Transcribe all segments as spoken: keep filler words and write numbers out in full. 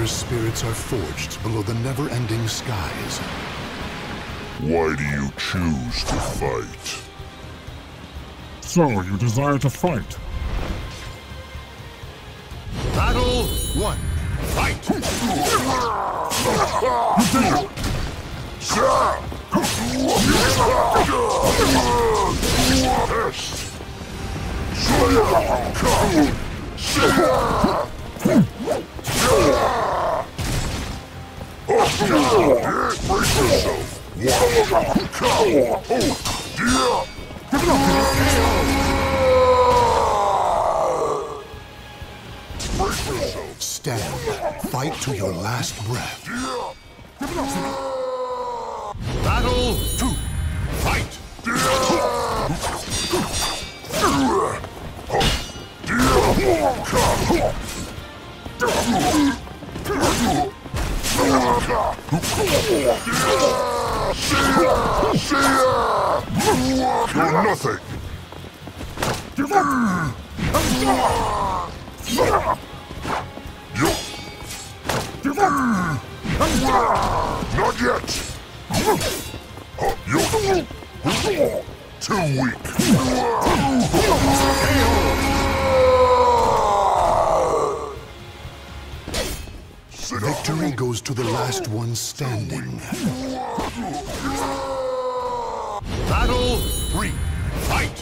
spirits are forged below the never-ending skies. Why do you choose to fight? So, you desire to fight? Battle one. Fight! Stand. Fight to your last breath. Battle two. Fight! You're nothing! Give up! You... Give up! Not yet! You... Too weak! Victory goes to the last one standing. Battle three. Fight!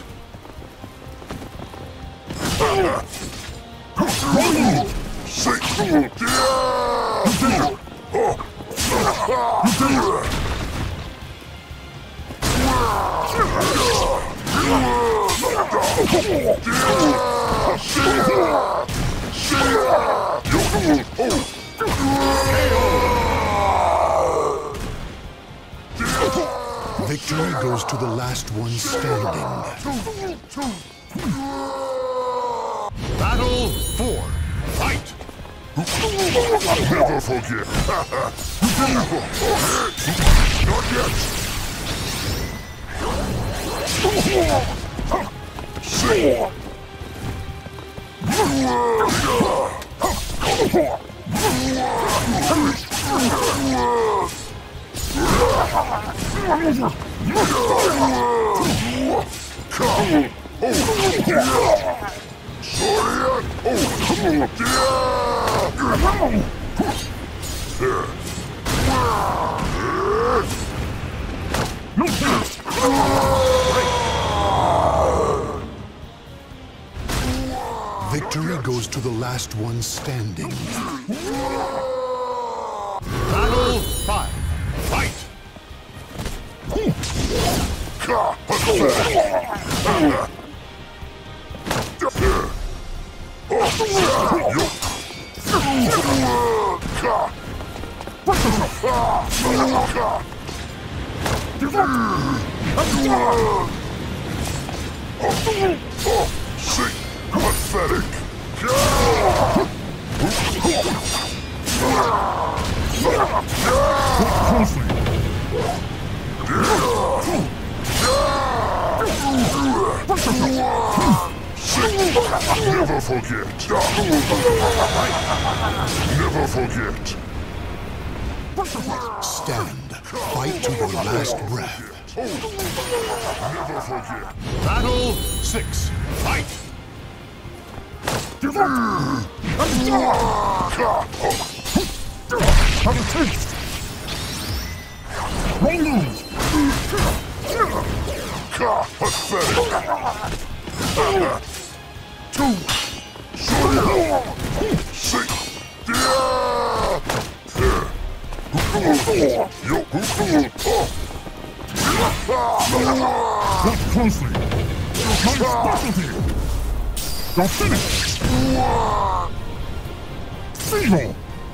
Victory goes to the last one standing. Battle four. Fight! Never forget! Not yet! See! Victory goes to the last one standing. Battle five. Fight! See, pathetic. Closely! Never forget. Never forget. Stand. Fight to your last breath. Never forget. Battle six. Fight! Give up! Have a taste! Roll loose! Pathetic. Two! See. Yo. Watch closely! My specialty! Don't finish! Feeble!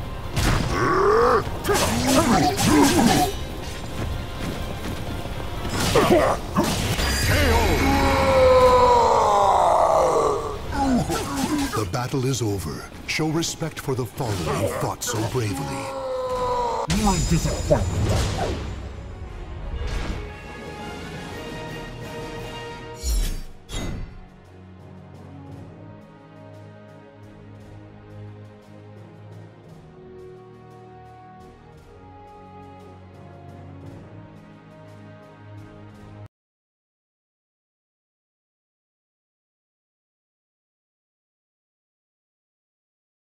The battle is over. Show respect for the fallen who fought so bravely. You're a disappointment.